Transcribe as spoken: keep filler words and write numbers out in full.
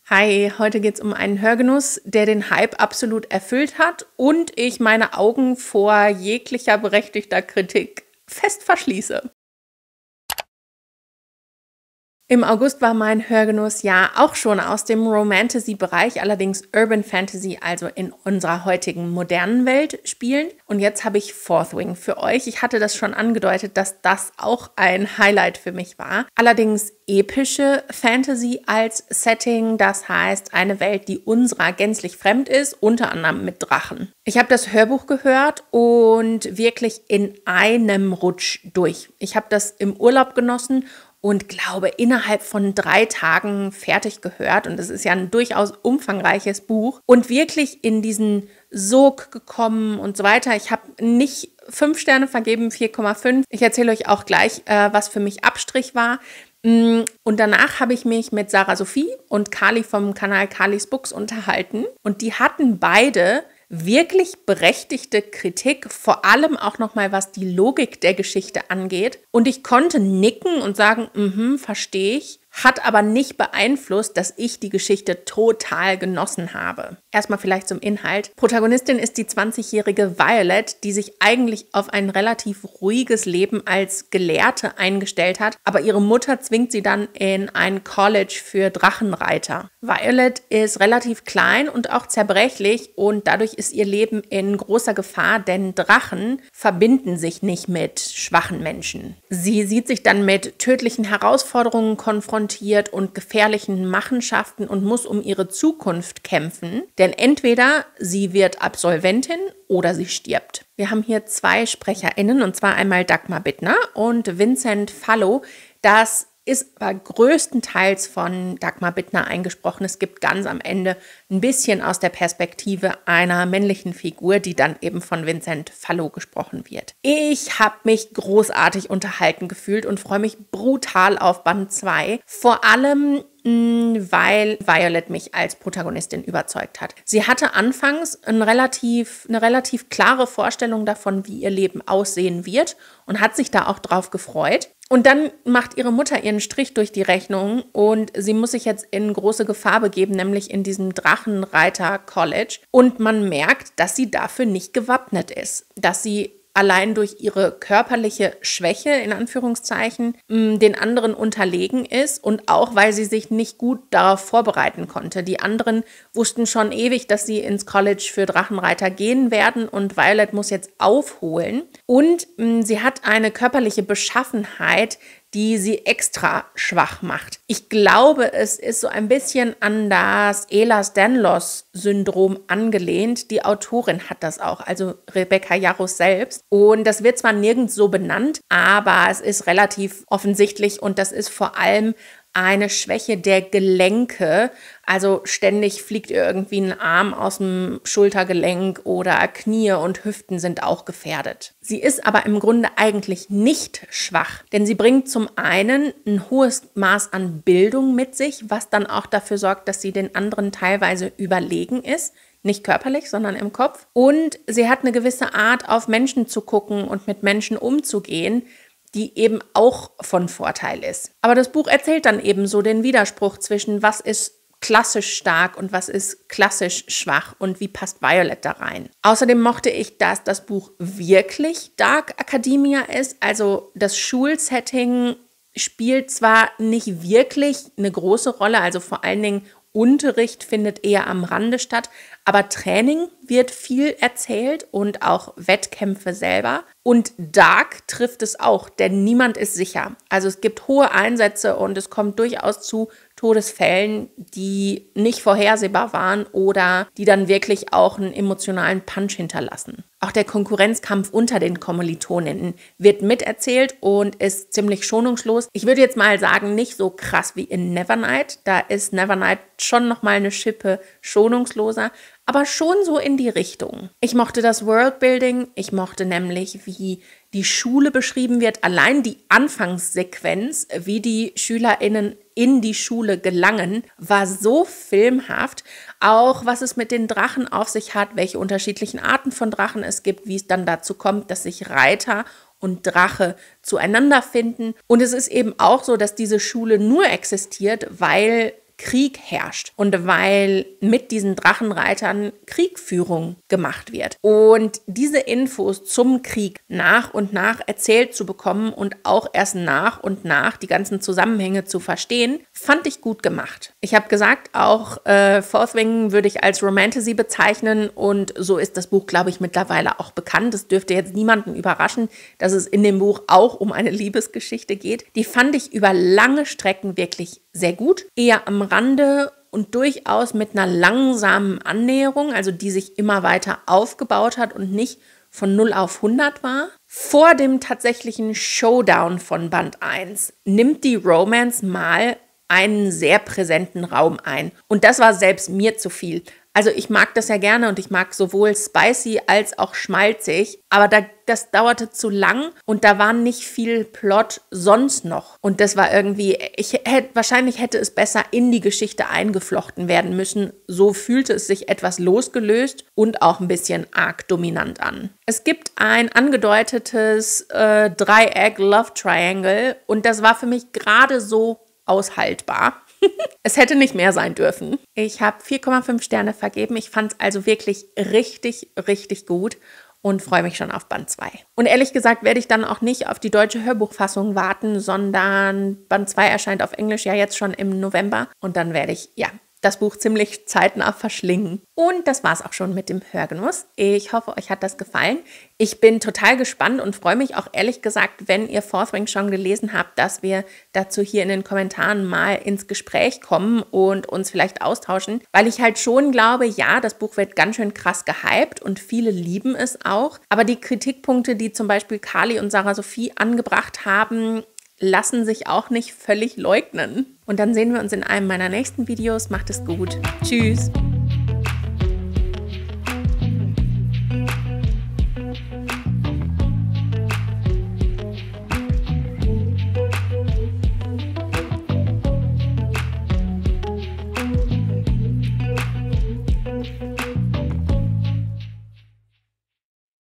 Hi, heute geht es um einen Hörgenuss, der den Hype absolut erfüllt hat und ich meine Augen vor jeglicher berechtigter Kritik fest verschließe. Im August war mein Hörgenuss ja auch schon aus dem Romantasy-Bereich, allerdings Urban Fantasy, also in unserer heutigen modernen Welt spielend. Und jetzt habe ich Fourth Wing für euch. Ich hatte das schon angedeutet, dass das auch ein Highlight für mich war. Allerdings epische Fantasy als Setting, das heißt eine Welt, die unserer gänzlich fremd ist, unter anderem mit Drachen. Ich habe das Hörbuch gehört und wirklich in einem Rutsch durch. Ich habe das im Urlaub genossen und glaube, innerhalb von drei Tagen fertig gehört. Und es ist ja ein durchaus umfangreiches Buch. Und wirklich in diesen Sog gekommen und so weiter. Ich habe nicht fünf Sterne vergeben, vier Komma fünf. Ich erzähle euch auch gleich, äh, was für mich Abstrich war. Und danach habe ich mich mit Sarah Sophie und Kali vom Kanal Kalis Books unterhalten. Und die hatten beide wirklich berechtigte Kritik, vor allem auch nochmal, was die Logik der Geschichte angeht. Und ich konnte nicken und sagen, mhm, verstehe ich, hat aber nicht beeinflusst, dass ich die Geschichte total genossen habe. Erstmal vielleicht zum Inhalt. Protagonistin ist die zwanzigjährige Violet, die sich eigentlich auf ein relativ ruhiges Leben als Gelehrte eingestellt hat, aber ihre Mutter zwingt sie dann in ein College für Drachenreiter. Violet ist relativ klein und auch zerbrechlich und dadurch ist ihr Leben in großer Gefahr, denn Drachen verbinden sich nicht mit schwachen Menschen. Sie sieht sich dann mit tödlichen Herausforderungen konfrontiert und gefährlichen Machenschaften und muss um ihre Zukunft kämpfen, denn entweder sie wird Absolventin oder sie stirbt. Wir haben hier zwei SprecherInnen, und zwar einmal Dagmar Bittner und Vincent Fallow. Das ist aber größtenteils von Dagmar Bittner eingesprochen. Es gibt ganz am Ende ein bisschen aus der Perspektive einer männlichen Figur, die dann eben von Vincent Fallow gesprochen wird. Ich habe mich großartig unterhalten gefühlt und freue mich brutal auf Band zwei. Vor allem, mh, weil Violet mich als Protagonistin überzeugt hat. Sie hatte anfangs ein relativ, eine relativ klare Vorstellung davon, wie ihr Leben aussehen wird und hat sich da auch drauf gefreut. Und dann macht ihre Mutter ihren Strich durch die Rechnung und sie muss sich jetzt in große Gefahr begeben, nämlich in diesem Drachenreiter-College. Und man merkt, dass sie dafür nicht gewappnet ist, dass sie allein durch ihre körperliche Schwäche, in Anführungszeichen, den anderen unterlegen ist und auch, weil sie sich nicht gut darauf vorbereiten konnte. Die anderen wussten schon ewig, dass sie ins College für Drachenreiter gehen werden und Violet muss jetzt aufholen. Und mh, sie hat eine körperliche Beschaffenheit, die sie extra schwach macht. Ich glaube, es ist so ein bisschen an das Ehlers-Danlos-Syndrom angelehnt. Die Autorin hat das auch, also Rebecca Yarros selbst. Und das wird zwar nirgends so benannt, aber es ist relativ offensichtlich und das ist vor allem eine Schwäche der Gelenke. Also ständig fliegt ihr irgendwie ein Arm aus dem Schultergelenk oder Knie und Hüften sind auch gefährdet. Sie ist aber im Grunde eigentlich nicht schwach, denn sie bringt zum einen ein hohes Maß an Bildung mit sich, was dann auch dafür sorgt, dass sie den anderen teilweise überlegen ist. Nicht körperlich, sondern im Kopf. Und sie hat eine gewisse Art, auf Menschen zu gucken und mit Menschen umzugehen, die eben auch von Vorteil ist. Aber das Buch erzählt dann eben so den Widerspruch zwischen was ist klassisch stark und was ist klassisch schwach und wie passt Violet da rein. Außerdem mochte ich, dass das Buch wirklich Dark Academia ist, also das Schulsetting spielt zwar nicht wirklich eine große Rolle, also vor allen Dingen Unterricht findet eher am Rande statt, aber Training wird viel erzählt und auch Wettkämpfe selber. Und Dark trifft es auch, denn niemand ist sicher. Also es gibt hohe Einsätze und es kommt durchaus zu Todesfällen, die nicht vorhersehbar waren oder die dann wirklich auch einen emotionalen Punch hinterlassen. Auch der Konkurrenzkampf unter den Kommilitoninnen wird miterzählt und ist ziemlich schonungslos. Ich würde jetzt mal sagen, nicht so krass wie in Nevernight. Da ist Nevernight schon nochmal eine Schippe schonungsloser, aber schon so in die Richtung. Ich mochte das Worldbuilding, ich mochte nämlich, wie die Schule beschrieben wird, allein die Anfangssequenz, wie die SchülerInnen in die Schule gelangen, war so filmhaft. Auch was es mit den Drachen auf sich hat, welche unterschiedlichen Arten von Drachen es gibt, wie es dann dazu kommt, dass sich Reiter und Drache zueinander finden. Und es ist eben auch so, dass diese Schule nur existiert, weil Krieg herrscht und weil mit diesen Drachenreitern Kriegführung gemacht wird. Und diese Infos zum Krieg nach und nach erzählt zu bekommen und auch erst nach und nach die ganzen Zusammenhänge zu verstehen, fand ich gut gemacht. Ich habe gesagt, auch äh, Fourth Wing würde ich als Romantasy bezeichnen und so ist das Buch, glaube ich, mittlerweile auch bekannt. Es dürfte jetzt niemanden überraschen, dass es in dem Buch auch um eine Liebesgeschichte geht. Die fand ich über lange Strecken wirklich sehr gut, eher am Rande und durchaus mit einer langsamen Annäherung, also die sich immer weiter aufgebaut hat und nicht von null auf hundert war. Vor dem tatsächlichen Showdown von Band eins nimmt die Romance mal einen sehr präsenten Raum ein. Und das war selbst mir zu viel. Also ich mag das ja gerne und ich mag sowohl spicy als auch schmalzig, aber da, das dauerte zu lang und da war nicht viel Plot sonst noch. Und das war irgendwie, ich hätte, wahrscheinlich hätte es besser in die Geschichte eingeflochten werden müssen. So fühlte es sich etwas losgelöst und auch ein bisschen arg dominant an. Es gibt ein angedeutetes äh, Dreieck-Love-Triangle und das war für mich gerade so aushaltbar. Es hätte nicht mehr sein dürfen. Ich habe vier Komma fünf Sterne vergeben. Ich fand es also wirklich richtig, richtig gut und freue mich schon auf Band zwei. Und ehrlich gesagt werde ich dann auch nicht auf die deutsche Hörbuchfassung warten, sondern Band zwei erscheint auf Englisch ja jetzt schon im November und dann werde ich, ja, das Buch ziemlich zeitnah verschlingen. Und das war es auch schon mit dem Hörgenuss. Ich hoffe, euch hat das gefallen. Ich bin total gespannt und freue mich auch ehrlich gesagt, wenn ihr Fourth Wing schon gelesen habt, dass wir dazu hier in den Kommentaren mal ins Gespräch kommen und uns vielleicht austauschen, weil ich halt schon glaube, ja, das Buch wird ganz schön krass gehypt und viele lieben es auch. Aber die Kritikpunkte, die zum Beispiel Carly und Sarah Sophie angebracht haben, lassen sich auch nicht völlig leugnen. Und dann sehen wir uns in einem meiner nächsten Videos. Macht es gut. Tschüss.